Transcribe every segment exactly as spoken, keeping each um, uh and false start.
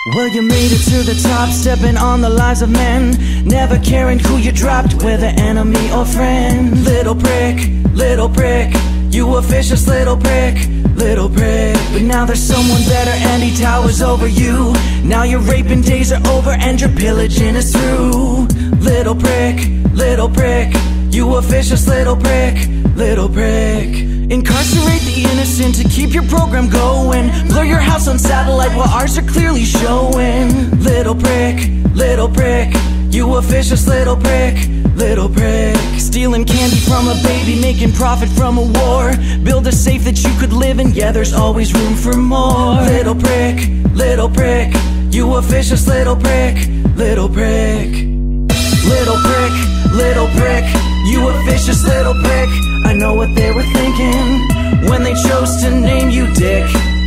Well, you made it to the top, stepping on the lives of men, never caring who you dropped, whether enemy or friend. Little prick, little prick, you a vicious little prick, little prick. But now there's someone better and he towers over you. Now your raping days are over and your pillaging is through. Little prick, little prick, you a vicious little prick, little prick. Incarcerate the innocent to keep your program going. Blur your house on satellite while ours are clearly showing. Little prick, little prick, you a vicious little prick, little prick. Stealing candy from a baby, making profit from a war. Build a safe that you could live in, yeah, there's always room for more. Little prick, little prick, you a vicious little prick, little prick. Little prick, little prick, you a vicious little prick. I know what they were thinking when they chose to name you Dick.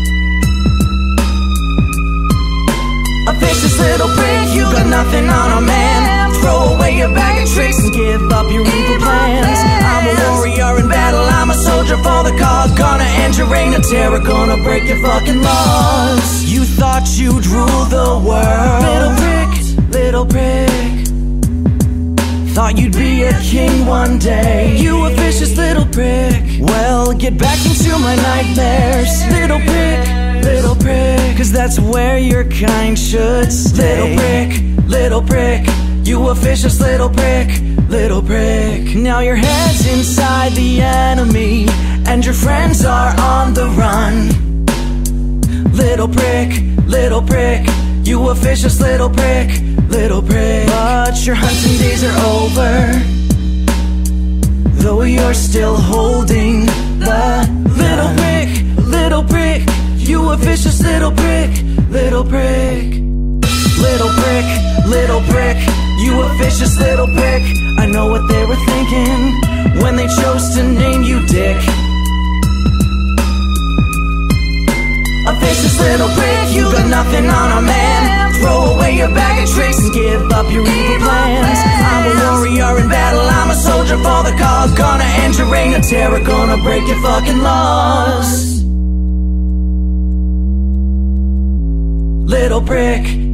A vicious little prick, you got nothing on a man. Throw away your bag of tricks and give up your evil plans. I'm a warrior in battle, I'm a soldier for the cause. Gonna end your reign of terror, gonna break your fucking laws. You thought you'd rule the world, little prick, little prick. Thought you'd be a king one day, you a vicious little prick. Well, get back into my nightmares, little prick, little prick, cause that's where your kind should stay. Little prick, little prick, you a vicious little prick, little prick. Now your head's inside the enemy and your friends are on the run. Little prick, little prick, you a vicious little prick, little prick. But your hunting days are over, though you're still holding the little prick, little prick, you a vicious little prick, little prick. Little prick, little prick, you a vicious little prick. I know what they were thinking when they chose to name you Dick. A vicious little prick, you got nothing on a man. Throw away your bag of tricks and give up your evil plans. I'm a warrior in battle, I'm a soldier for the cause. Gonna end your reign of terror, gonna break your fucking laws. Little prick,